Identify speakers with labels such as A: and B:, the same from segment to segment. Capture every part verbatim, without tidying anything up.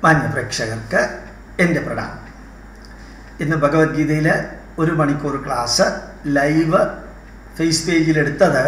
A: മാന്യപ്രേക്ഷകർക്ക് എൻ്റെ പ്രണാമം. ഇന്ന് ഭഗവത്ഗീതയിൽ ഒരു മണിക്കൂർ ക്ലാസ് ലൈവ് ഫേസ് പേജിലെടുത്തത്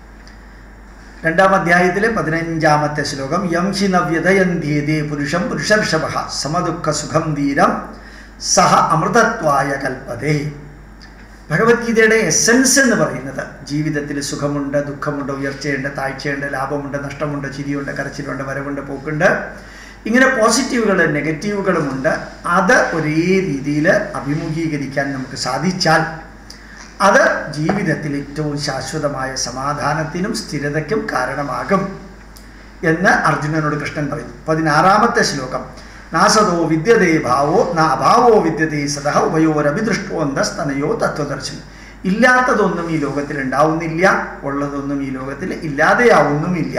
A: രണ്ടാം അധ്യായത്തിലെ പതിനഞ്ചാമത്തെ ശ്ലോകം. യം ഹി നവ്യതയന്ധ്യേതേ പുരുഷം പുരുഷർഷഭഃ സമദുഃഖ സുഖം ധീരം സഹ അമൃതത്വായ കൽപ്പതേ. ഭഗവത്ഗീതയുടെ എസൻസ് എന്ന് പറയുന്നത് ജീവിതത്തിൽ സുഖമുണ്ട്, ദുഃഖമുണ്ട്, ഉയർച്ചയുണ്ട്, താഴ്ചയുണ്ട്, ലാഭമുണ്ട്, നഷ്ടമുണ്ട്, ചിരിയുണ്ട്, കരച്ചിലുണ്ട്, വരവുണ്ട്, പോക്കുണ്ട്, ഇങ്ങനെ പോസിറ്റീവുകളും നെഗറ്റീവുകളുമുണ്ട്. അത് ഒരേ രീതിയിൽ അഭിമുഖീകരിക്കാൻ നമുക്ക് സാധിച്ചാൽ അത് ജീവിതത്തിൽ ഏറ്റവും ശാശ്വതമായ സമാധാനത്തിനും സ്ഥിരതയ്ക്കും കാരണമാകും എന്ന് അർജുനനോട് കൃഷ്ണൻ പറയുന്നു. പതിനാറാമത്തെ ശ്ലോകം. നാസതോ വിദ്യതേ ഭാവോ ന അഭാവോ വിദ്യതേ സതഃ ഉഭയോരഭിദൃഷ്ടോന്തസ്തനയോ തത്വദർശനം. ഇല്ലാത്തതൊന്നും ഈ ലോകത്തിൽ ഉണ്ടാവുന്നില്ല, ഉള്ളതൊന്നും ഈ ലോകത്തിൽ ഇല്ലാതെയാവുന്നുമില്ല.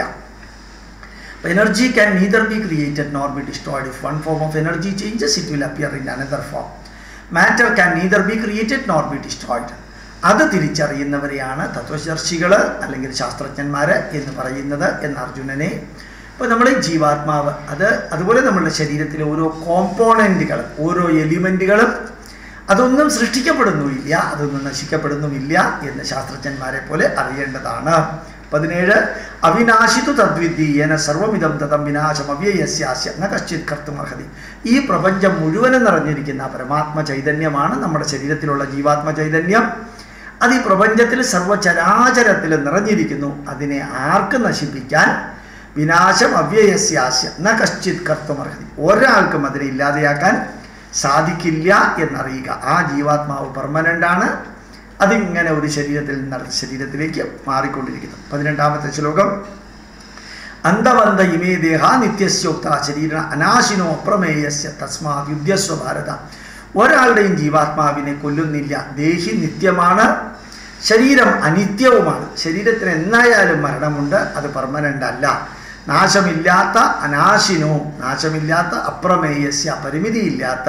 A: Energy can neither be created nor be destroyed. If one form of energy changes, it will appear in another form. Matter can neither be created nor be destroyed. അത് തിരിച്ചറിയുന്നവരെയാണ് തത്വദർശികൾ അല്ലെങ്കിൽ ശാസ്ത്രജ്ഞന്മാർ എന്ന് പറയുന്നത് എന്ന് അർജുനനെ. ഇപ്പോൾ നമ്മൾ ജീവാത്മാവ്, അത് അതുപോലെ നമ്മളുടെ ശരീരത്തിലെ ഓരോ കോമ്പോണൻറ്റുകൾ, ഓരോ എലിമെൻറ്റുകളും അതൊന്നും സൃഷ്ടിക്കപ്പെടുന്നുമില്ല, അതൊന്നും നശിക്കപ്പെടുന്നുമില്ല എന്ന് ശാസ്ത്രജ്ഞന്മാരെ പോലെ അറിയേണ്ടതാണ്. പതിനേഴ്. അവിനാശിതു തദ്വിദ്യേന സർവമിതം തതം വിനാശം അവ്യയസ്യാസ്യ ന കശ്ചിത് കർത്തുമർഹതി. ഈ പ്രപഞ്ചം മുഴുവനും നിറഞ്ഞിരിക്കുന്ന പരമാത്മ ചൈതന്യമാണ് നമ്മുടെ ശരീരത്തിലുള്ള ജീവാത്മ ചൈതന്യം. അത് ഈ പ്രപഞ്ചത്തിൽ സർവചരാചരത്തിൽ നിറഞ്ഞിരിക്കുന്നു. അതിനെ ആർക്ക് നശിപ്പിക്കാൻ? വിനാശം അവ്യയസ്യാസ്യ ന കശ്ചിത് കർത്തുമർഹതി. ഒരാൾക്കും അതിനെ ഇല്ലാതെയാക്കാൻ സാധിക്കില്ല എന്നറിയുക. ആ ജീവാത്മാവ് പെർമനൻ്റാണ്. അതിങ്ങനെ ഒരു ശരീരത്തിൽ നിന്ന് ശരീരത്തിലേക്ക് മാറിക്കൊണ്ടിരിക്കുന്നു. പതിനെട്ടാമത്തെ ശ്ലോകം. അന്തവന്ത ഇമേ ദേഹ നിത്യസ്യോക്ത ശരീര അനാശിനോ അപ്രമേയസ്യ തസ്മാത് യുദ്ധ്യസ്വ ഭാരത. ഒരാളുടെയും ജീവാത്മാവിനെ കൊല്ലുന്നില്ല. ദേഹി നിത്യമാണ്, ശരീരം അനിത്യവുമാണ്. ശരീരത്തിന് എന്നായാലും മരണമുണ്ട്, അത് പെർമനൻ്റ് അല്ല. നാശമില്ലാത്ത അനാശിനോ, നാശമില്ലാത്ത അപ്രമേയസ്യ പരിമിതിയില്ലാത്ത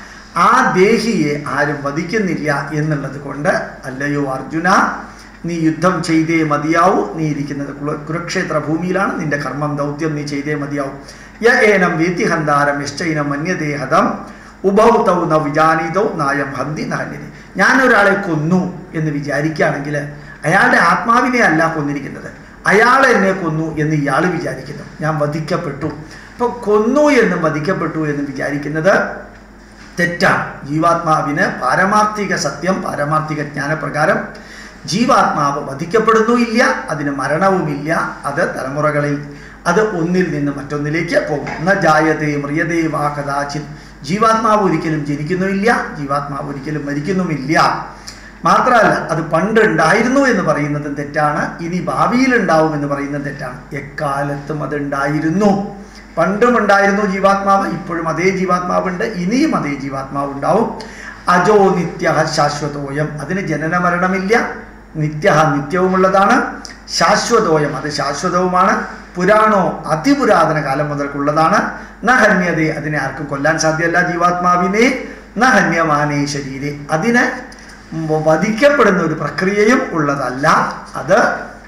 A: ആ ദേഹിയെ ആരും വധിക്കുന്നില്ല എന്നുള്ളത് കൊണ്ട് അല്ലയോ അർജുന, നീ യുദ്ധം ചെയ്തേ മതിയാവൂ. നീ ഇരിക്കുന്നത് കുരുക്ഷേത്ര ഭൂമിയിലാണ്. നിന്റെ കർമ്മം ദൗത്യം നീ ചെയ്തേ മതിയാവും. യ ഏനം വേത്തി ഹന്താരം യശ്ചൈനം മന്യതേ ഹതം ഉഭൗ തൗ ന വിജാനീതൗ നായം ഹന്തി നഹന്യതി. ഞാനൊരാളെ കൊന്നു എന്ന് വിചാരിക്കുകയാണെങ്കിൽ അയാളുടെ ആത്മാവിനെ അല്ല കൊന്നിരിക്കുന്നത്, അയാൾ എന്നെ കൊന്നു എന്ന് ഇയാൾ വിചാരിക്കുന്നു. ഞാൻ വധിക്കപ്പെട്ടു. അപ്പോൾ കൊന്നു എന്നും വധിക്കപ്പെട്ടു എന്നും വിചാരിക്കുന്നത് തെറ്റാണ്. ജീവാത്മാവിന് പാരമാർത്ഥിക സത്യം, പാരമാർത്ഥിക ജ്ഞാനപ്രകാരം ജീവാത്മാവ് വധിക്കപ്പെടുന്നുമില്ല, അതിന് മരണവുമില്ല. അത് തലമുറകളിൽ അത് ഒന്നിൽ നിന്ന് മറ്റൊന്നിലേക്ക് പോകും. ന ജായതേ മ്രിയതേ വാ കദാചിത്. ജീവാത്മാവ് ഒരിക്കലും ജനിക്കുന്നുമില്ല, ജീവാത്മാവ് ഒരിക്കലും മരിക്കുന്നുമില്ല. മാത്രമല്ല അത് പണ്ടുണ്ടായിരുന്നു എന്ന് പറയുന്നതും തെറ്റാണ്, ഇനി ഭാവിയിലുണ്ടാവും എന്ന് പറയുന്നത് തെറ്റാണ്. എക്കാലത്തും അതുണ്ടായിരുന്നു. പണ്ടും ഉണ്ടായിരുന്നു ജീവാത്മാവ്, ഇപ്പോഴും അതേ ജീവാത്മാവുണ്ട്, ഇനിയും അതേ ജീവാത്മാവ് ഉണ്ടാവും. അജോ നിത്യ ശാശ്വതോയം. അതിന് ജനന മരണമില്ല. നിത്യ നിത്യവുമുള്ളതാണ്. ശാശ്വതോയം, അത് ശാശ്വതവുമാണ്. പുരാണോ അതിപുരാതന കാലം മുതൽക്കുള്ളതാണ്. ന ഹന്യതേ, അതിനെ ആർക്കും കൊല്ലാൻ സാധ്യമല്ല ജീവാത്മാവിനെ. ന ഹന്യമാനേ ശരീരെ, അതിന് വധിക്കപ്പെടുന്ന ഒരു പ്രക്രിയയും ഉള്ളതല്ല, അത്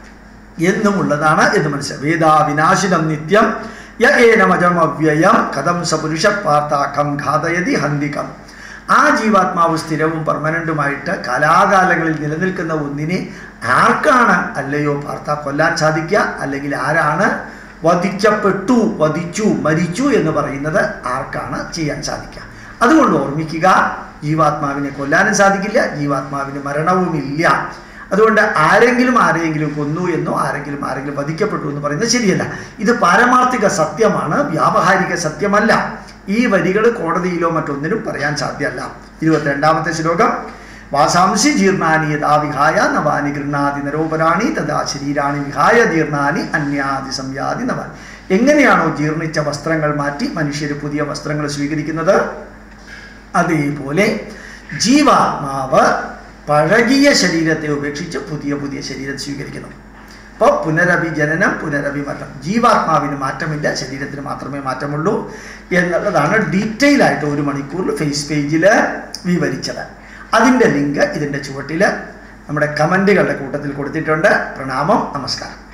A: എന്നും ഉള്ളതാണ് എന്ന് മനസ്സിലാവും. വേദാ വിനാശിനം നിത്യം യ ഏനമജം അവ്യയം കഥം സ പുരുഷ പാർത്താഖം ഘാതയതി ഹന്തികം. ആ ജീവാത്മാവ് സ്ഥിരവും പെർമനൻറ്റുമായിട്ട് കാലാകാലങ്ങളിൽ നിലനിൽക്കുന്ന ഒന്നിനെ ആർക്കാണ് അല്ലയോ പാർത്ത കൊല്ലാൻ സാധിക്കുക? അല്ലെങ്കിൽ ആരാണ് വധിക്കപ്പെട്ടു, വധിച്ചു, മരിച്ചു എന്ന് പറയുന്നത് ആർക്കാണ് ചെയ്യാൻ സാധിക്കുക? അതുകൊണ്ട് ഓർമ്മിക്കുക, ജീവാത്മാവിനെ കൊല്ലാനും സാധിക്കില്ല, ജീവാത്മാവിന് മരണവുമില്ല. അതുകൊണ്ട് ആരെങ്കിലും ആരെങ്കിലും കൊന്നു എന്നോ ആരെങ്കിലും ആരെങ്കിലും വധിക്കപ്പെട്ടു എന്ന് പറയുന്നത് ശരിയല്ല. ഇത് പാരമാർത്ഥിക സത്യമാണ്, വ്യാവഹാരിക സത്യമല്ല. ഈ വരികൾ കോടതിയിലോ മറ്റൊന്നിനും പറയാൻ സാധ്യമല്ല. ഇരുപത്തിരണ്ടാമത്തെ ശ്ലോകം. വാസാംസി ജീർണാനി യഥാ വിഹായ നവാനി ഗൃഹാതി നരോപരാണി തഥാ ശരീരാണി വിഹായ ജീർണാനി അന്യാദി സംയാതി നവാനി. എങ്ങനെയാണോ ജീർണിച്ച വസ്ത്രങ്ങൾ മാറ്റി മനുഷ്യർ പുതിയ വസ്ത്രങ്ങൾ സ്വീകരിക്കുന്നത്, അതേപോലെ ജീവാത്മാവ് പഴകിയ ശരീരത്തെ ഉപേക്ഷിച്ച് പുതിയ പുതിയ ശരീരം സ്വീകരിക്കുന്നു. അപ്പോൾ പുനരഭിജനനം, പുനരഭിമരണം. ജീവാത്മാവിന് മാറ്റമില്ല, ശരീരത്തിന് മാത്രമേ മാറ്റമുള്ളൂ എന്നുള്ളതാണ് ഡീറ്റെയിൽ ആയിട്ട് ഒരു മണിക്കൂറിൽ ഫേസ് പേജിൽ വിവരിച്ചത്. അതിൻ്റെ ലിങ്ക് ഇതിൻ്റെ ചുവട്ടിൽ നമ്മുടെ കമൻറ്റുകളുടെ കൂട്ടത്തിൽ കൊടുത്തിട്ടുണ്ട്. പ്രണാമം, നമസ്കാരം.